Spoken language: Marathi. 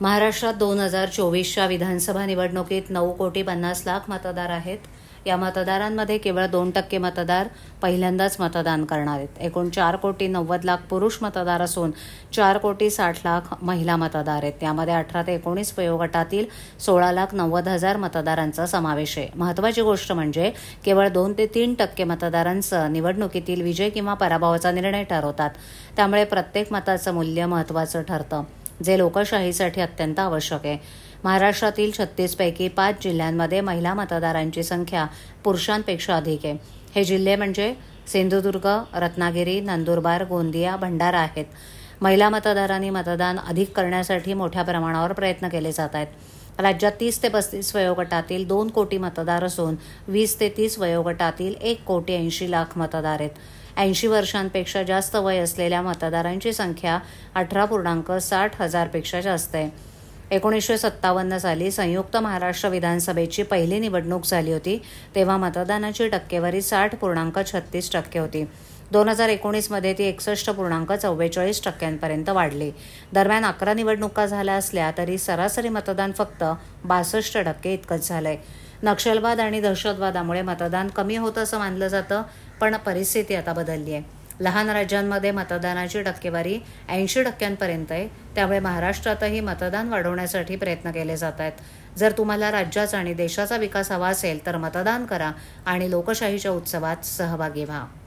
महाराष्ट्रात 2024च्या विधानसभा निवडणुकीत 9,50,00,000 मतदार आहेत. या मतदारांमध्ये केवळ 2% मतदार पहिल्यांदाच मतदान करणार आहेत. एकूण 4,90,00,000 पुरुष मतदार असून 4,60,00,000 महिला मतदार आहेत. त्यामध्ये 18 ते 19 वयोगटातील 16,90,000 मतदारांचा समावेश आहे. महत्त्वाची गोष्ट म्हणजे केवळ 2 ते 3% मतदारांचं निवडणुकीतील विजय किंवा पराभवाचा निर्णय ठरवतात. त्यामुळे प्रत्येक मताचं मूल्य महत्त्वाचं ठरतं, जे लोकशाहीसाठी अत्यंत आवश्यक आहे. महाराष्ट्रातील 36 पैकी 5 जिल्ह्यांमध्ये महिला मतदारांची संख्या पुरुषांपेक्षा अधिक आहे. हे जिल्हे म्हणजे सिंधुदुर्ग, रत्नागिरी, नंदुरबार, गोंदिया, भंडारा आहेत. महिला मतदारांनी मतदान अधिक करण्यासाठी मोठ्या प्रमाणावर प्रयत्न केले जात आहेत. राज्यात 30 ते 35 वयोगटातील 2 कोटी मतदार असून 20 ते 30 वयोगटातील 1,80,00,000 मतदार आहेत. 80 वर्षांपेक्षा जास्त वय असलेल्या मतदारांची संख्या 18,60,000 पेक्षा जास्त आहे. 1957 साली संयुक्त महाराष्ट्र विधानसभेची पहिली निवडणूक झाली होती, तेव्हा मतदानाची टक्केवारी 60.36% होती. 2019मध्ये ती 61.44% वाढली. दरम्यान 11 निवडणुका झाल्या असल्या तरी सरासरी मतदान फक्त 62% इतकंच झालंय. नक्षलवाद आणि दहशतवादामुळे मतदान कमी होतं असं मानलं जातं, पण परिस्थिती आता बदलली आहे. लहान राज्यांमध्ये मतदानाची टक्केवारी 80% आहे. त्यामुळे महाराष्ट्रातही मतदान वाढवण्यासाठी प्रयत्न केले जात आहेत. जर तुम्हाला राज्याचा आणि देशाचा विकास हवा असेल तर मतदान करा आणि लोकशाहीच्या उत्सवात सहभागी व्हा.